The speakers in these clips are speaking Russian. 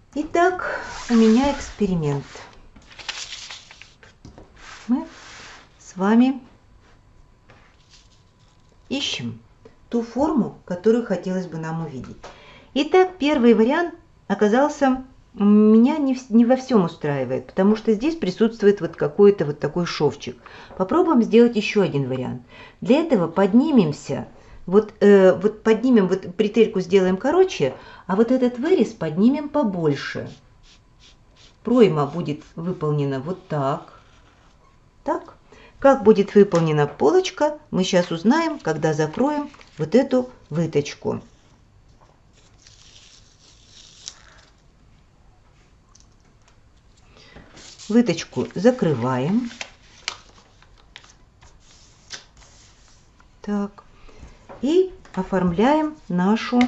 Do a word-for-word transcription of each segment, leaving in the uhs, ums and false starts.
Итак, у меня эксперимент. Мы с вами ищем ту форму, которую хотелось бы нам увидеть. Итак, первый вариант оказался, меня не, в, не во всем устраивает, потому что здесь присутствует вот какой-то вот такой шовчик. Попробуем сделать еще один вариант. Для этого поднимемся, вот, э, вот поднимем, вот бретельку сделаем короче, а вот этот вырез поднимем побольше. Пройма будет выполнена вот так. Так. Как будет выполнена полочка, мы сейчас узнаем, когда закроем вот эту выточку. Выточку закрываем. Так. И оформляем нашу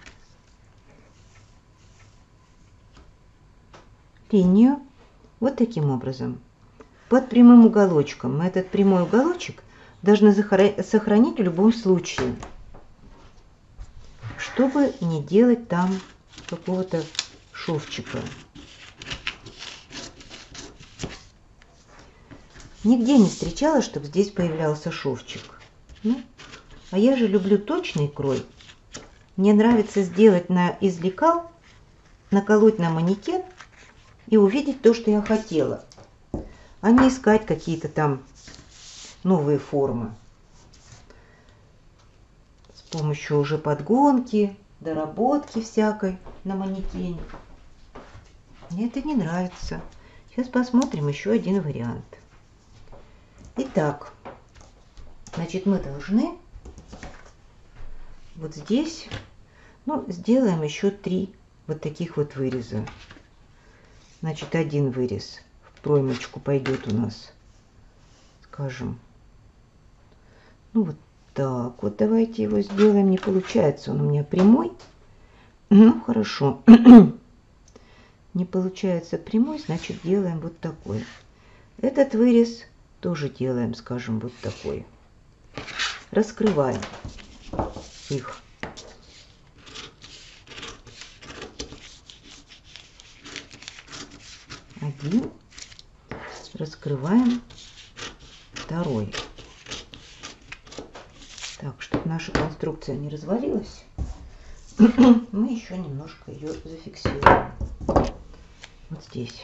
линию вот таким образом. Под прямым уголочком. Мы этот прямой уголочек должны сохранить в любом случае, чтобы не делать там какого-то шовчика. Нигде не встречала, чтобы здесь появлялся шовчик. Ну, а я же люблю точный крой. Мне нравится сделать на излекал, наколоть на манекен и увидеть то, что я хотела, а не искать какие-то там новые формы с помощью уже подгонки, доработки всякой на манекене. Мне это не нравится. Сейчас посмотрим еще один вариант. Итак, значит, мы должны вот здесь, ну, сделаем еще три вот таких вот выреза. Значит, один вырез в проймочку пойдет у нас, скажем, ну вот так вот. Давайте его сделаем. Не получается, он у меня прямой. Ну, хорошо. Не получается прямой, значит, делаем вот такой. Этот вырез тоже делаем, скажем, вот такой. Раскрываем их. Один. Раскрываем второй. Так, чтобы наша конструкция не развалилась, мы еще немножко ее зафиксируем. Вот здесь.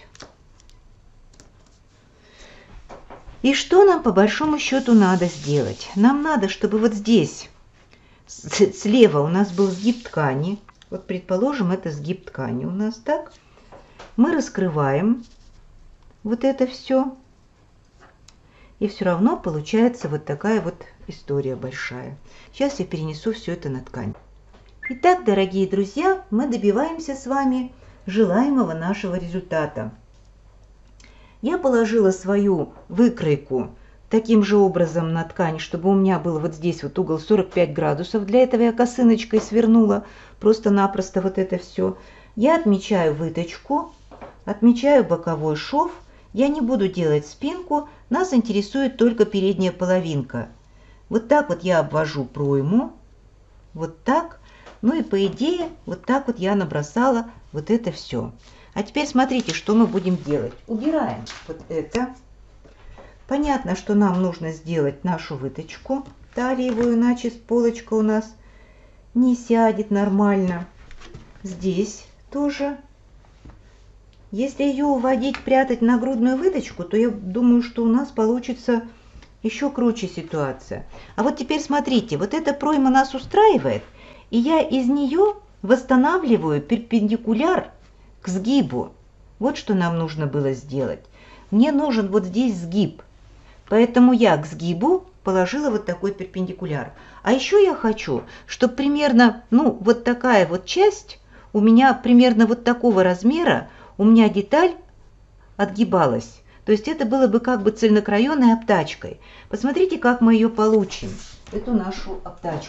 И что нам по большому счету надо сделать? Нам надо, чтобы вот здесь слева у нас был сгиб ткани. Вот предположим, это сгиб ткани у нас, так? Мы раскрываем вот это все. И все равно получается вот такая вот история большая. Сейчас я перенесу все это на ткань. Итак, дорогие друзья, мы добиваемся с вами желаемого нашего результата. Я положила свою выкройку таким же образом на ткань, чтобы у меня был вот здесь вот угол сорок пять градусов. Для этого я косыночкой свернула просто-напросто вот это все. Я отмечаю выточку, отмечаю боковой шов. Я не буду делать спинку, нас интересует только передняя половинка. Вот так вот я обвожу пройму, вот так. Ну и по идее, вот так вот я набросала вот это все. А теперь смотрите, что мы будем делать. Убираем вот это. Понятно, что нам нужно сделать нашу выточку талиевую, иначе полочка у нас не сядет нормально. Здесь тоже. Если ее уводить, прятать на грудную выточку, то я думаю, что у нас получится еще круче ситуация. А вот теперь смотрите, вот эта пройма нас устраивает, и я из нее восстанавливаю перпендикуляр к сгибу. Вот что нам нужно было сделать. Мне нужен вот здесь сгиб, поэтому я к сгибу положила вот такой перпендикуляр. А еще я хочу, чтобы примерно, ну, вот такая вот часть у меня примерно вот такого размера, у меня деталь отгибалась. То есть это было бы как бы цельнокраёной обтачкой. Посмотрите, как мы ее получим, эту нашу обтачку.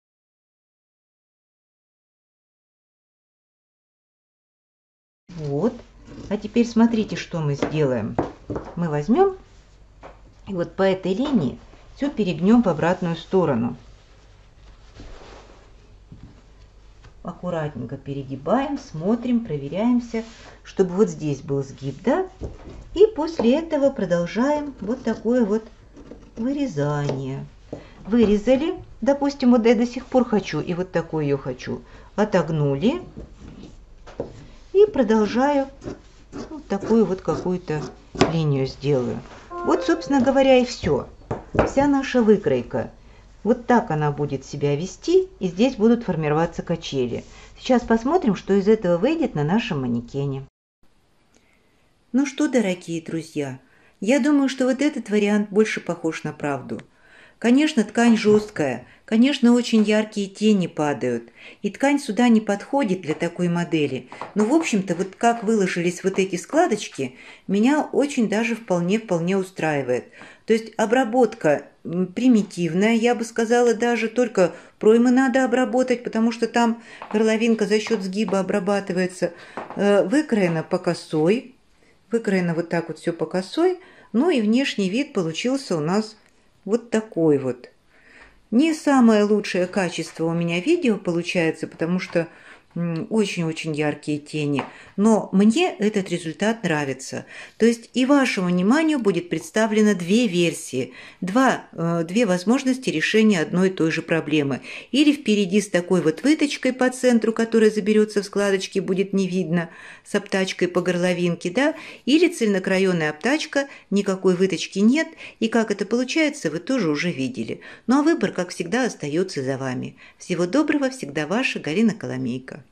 Вот. А теперь смотрите, что мы сделаем. Мы возьмем и вот по этой линии все перегнем в обратную сторону. аккуратненько перегибаем, смотрим, проверяемся, чтобы вот здесь был сгиб, да? И после этого продолжаем вот такое вот вырезание. Вырезали, допустим, вот я до сих пор хочу, и вот такую ее хочу. Отогнули. И продолжаю вот такую вот какую-то линию сделаю. Вот, собственно говоря, и все. Вся наша выкройка. Вот так она будет себя вести, и здесь будут формироваться качели. Сейчас посмотрим, что из этого выйдет на нашем манекене. Ну что, дорогие друзья, я думаю, что вот этот вариант больше похож на правду. Конечно, ткань жесткая, конечно, очень яркие тени падают, и ткань сюда не подходит для такой модели. Но, в общем-то, вот как выложились вот эти складочки, меня очень даже вполне-вполне устраивает. То есть обработка примитивная, я бы сказала, даже только проймы надо обработать, потому что там горловинка за счет сгиба обрабатывается. Выкроена по косой, выкроено вот так вот все по косой, ну и внешний вид получился у нас вот такой вот. Не самое лучшее качество у меня видео получается, потому что очень-очень яркие тени. Но мне этот результат нравится. То есть и вашему вниманию будет представлено две версии, два, э, две возможности решения одной и той же проблемы. Или впереди с такой вот выточкой по центру, которая заберется в складочки, будет не видно, с обтачкой по горловинке, да, или цельнокраёная обтачка, никакой выточки нет, и как это получается, вы тоже уже видели. Ну а выбор, как всегда, остается за вами. Всего доброго, всегда ваша Галина Коломейко.